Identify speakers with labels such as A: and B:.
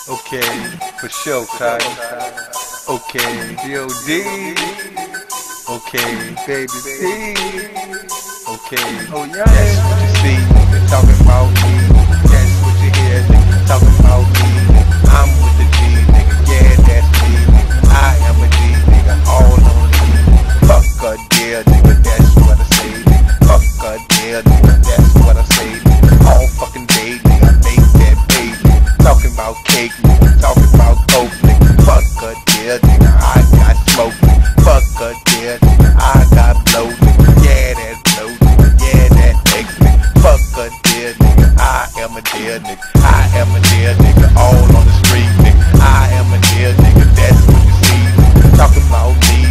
A: Okay, for sure, Kai. Okay, G.O.D. Okay, baby C. Okay, oh yeah, that's what you see, nigga, talking about me. That's what you hear, nigga, talking about me. I'm with the G, nigga, yeah, that's me. I am a G, nigga, all on me. Fuck a deal, nigga, that's what I say, nigga. Fuck a deal, nigga, that's what I say, nigga. All fucking day, nigga, I make that baby. Talking about cake, nigga, talking about coke, nigga. Fuck a deal, nigga, I got smoke, nigga. Fuck a deal, nigga, I got blow, nigga. Yeah, that's blow, nigga, yeah, that X, nigga. Fuck a deal, nigga, I am a deal, nigga. I am a deal, nigga, all on the street, nigga. I am a deal, nigga, that's what you see, nigga. Talking about me.